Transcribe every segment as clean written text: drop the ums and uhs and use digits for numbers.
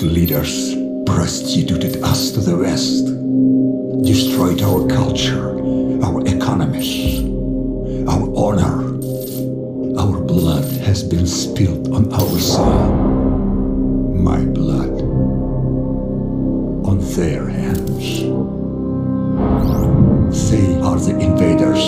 corrupt leaders prostituted us to the West, destroyed our culture, our economies, our honor. Our blood has been spilled on our soil. My blood on their hands. They are the invaders.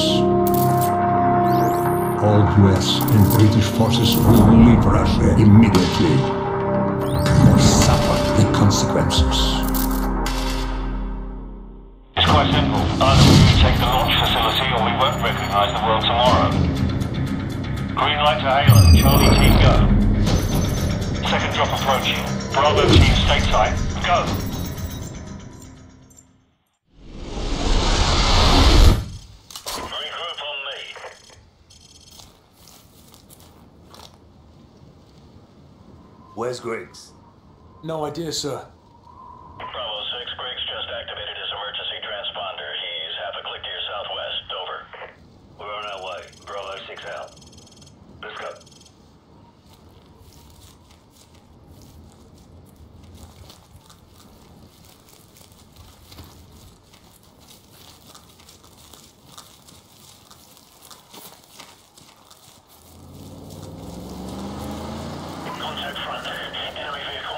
All US and British forces will leave Russia immediately or suffer the consequences. It's quite simple. Either we take the launch facility or we won't recognize the world tomorrow. Green light to Halo. Charlie team, go. Second drop approaching. Bravo team stateside. Go. Regroup on me. Where's Griggs? No idea, sir. Bravo 6, Griggs just activated his emergency transponder. He's half a click to your southwest. Over. We're on our way. Bravo 6 out. Let's go. Contact front. Enemy vehicle.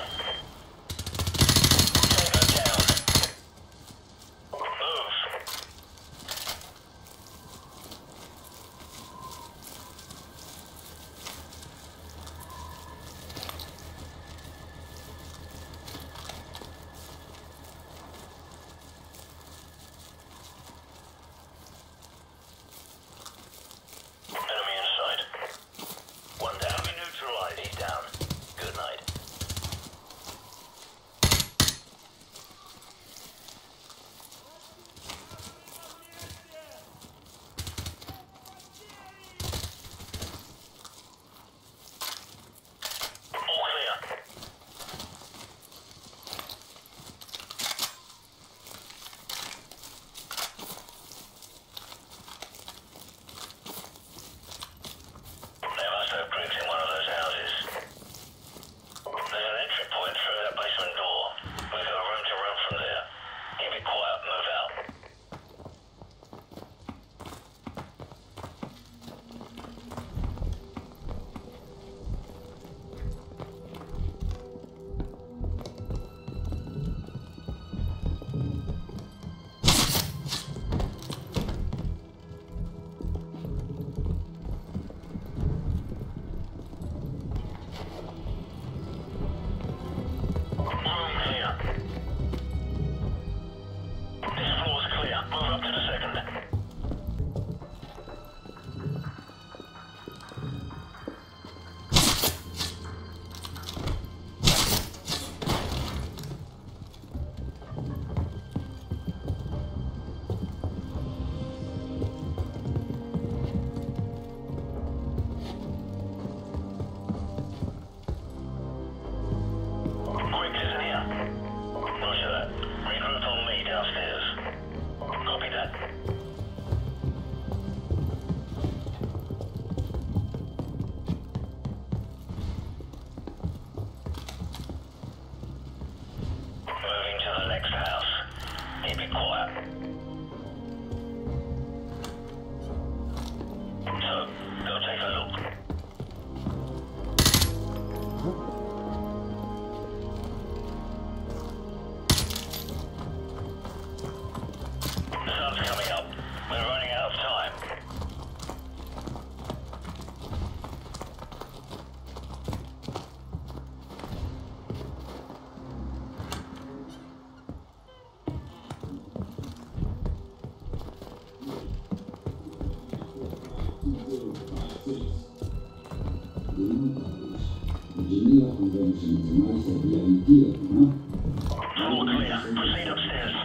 All clear. Proceed upstairs.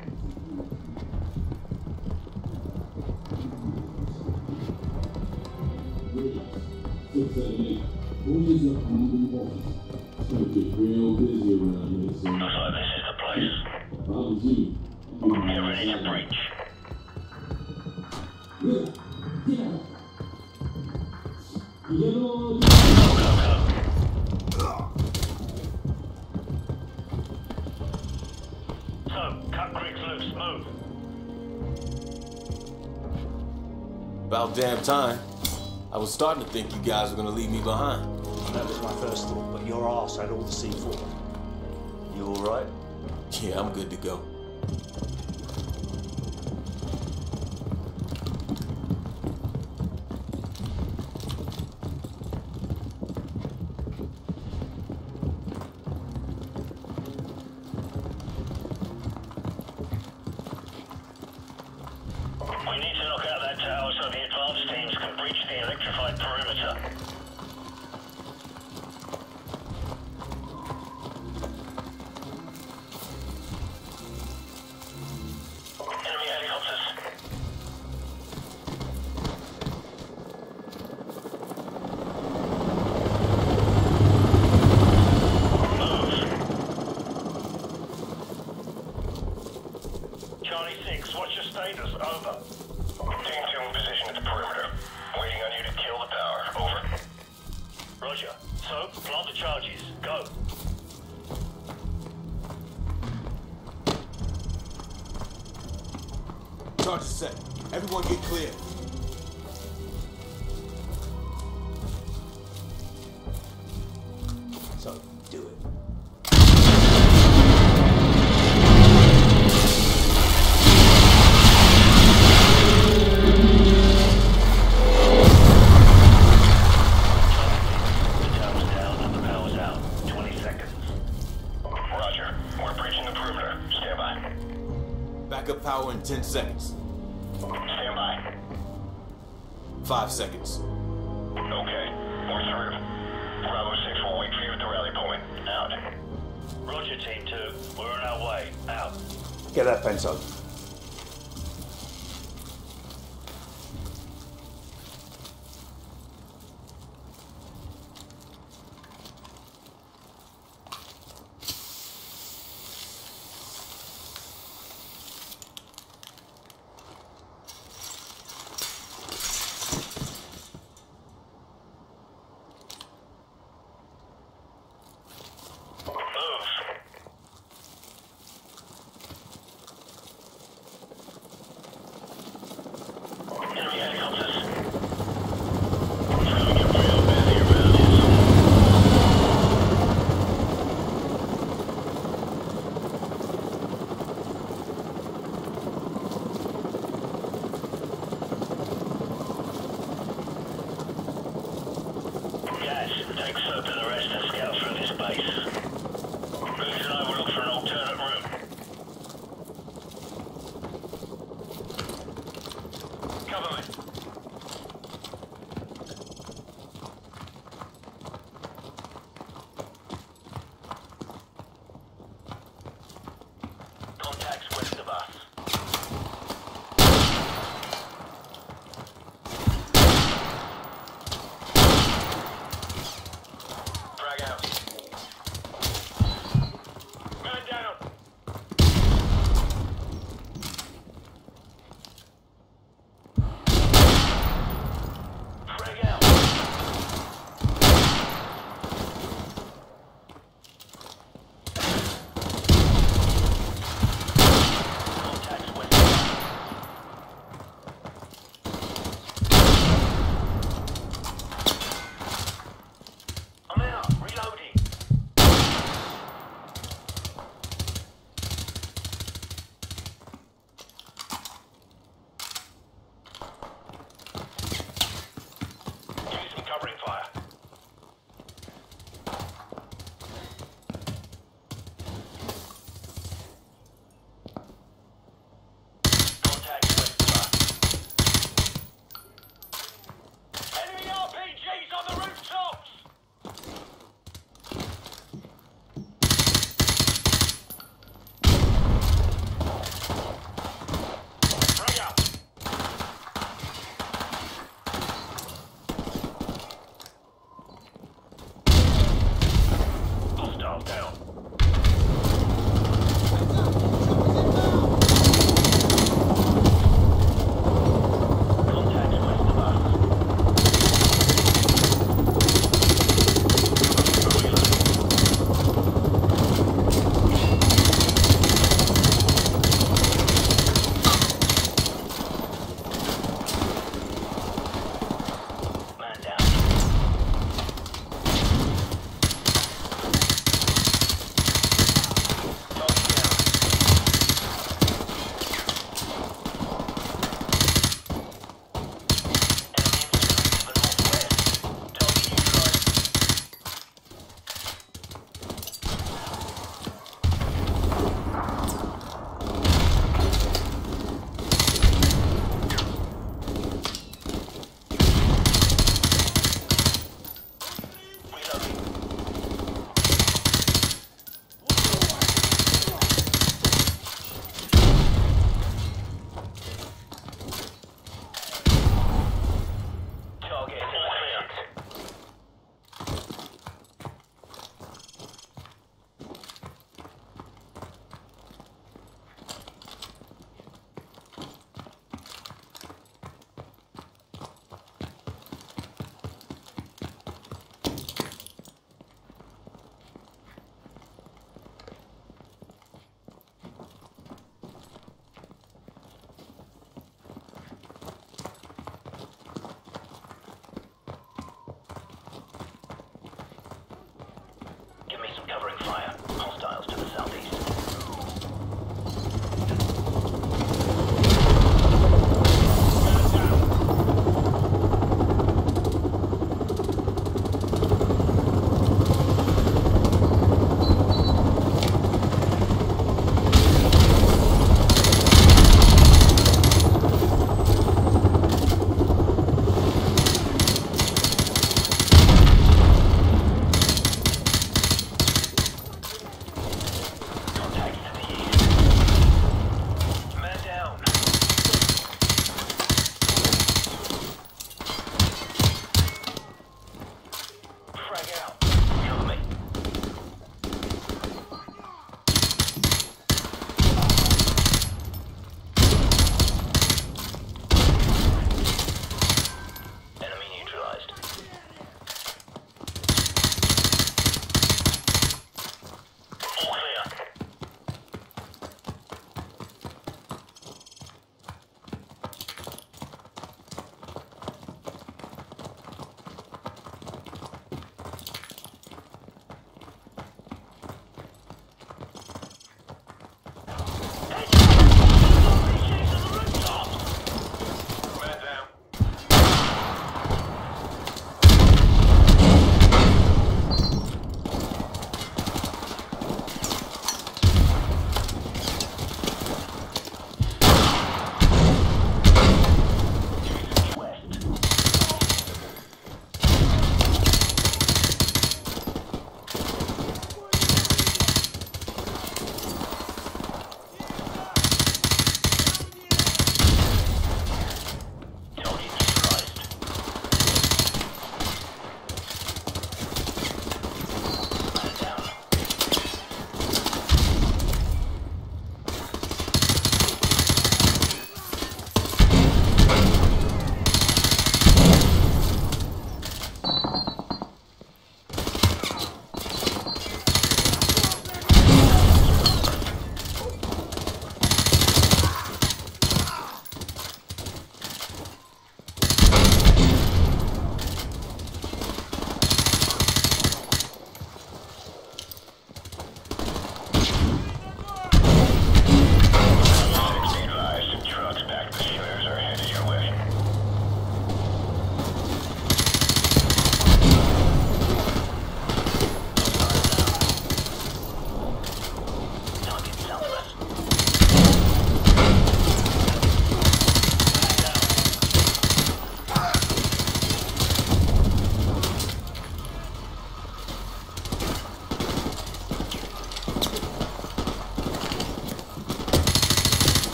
Looks like this is the place. Get ready to breach. Go, go, go. Move. About damn time. I was starting to think you guys were gonna leave me behind. That was my first thought, but your ass had all the C4. You alright? Yeah, I'm good to go. We need to knock out that tower so the advanced teams can breach the electrified perimeter. Enemy helicopters. Move. Charlie 6, what's your status? Over. Team 2 in position at the perimeter. Waiting on you to kill the tower. Over. Roger. So, plant the charges. Go. Charge is set. Everyone get clear. So, do it. The tower's down and the power's out. 20 seconds. Roger. We're breaching the perimeter. Stand by. Backup power in 10 seconds. Stand by. 5 seconds. Okay. We're through. Bravo 6 will wait for you at the rally point. Out. Roger, Team 2. We're on our way. Out. Get that fence open.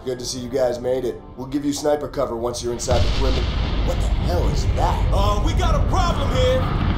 Good to see you guys made it. We'll give you sniper cover once you're inside the perimeter. What the hell is that? We got a problem here!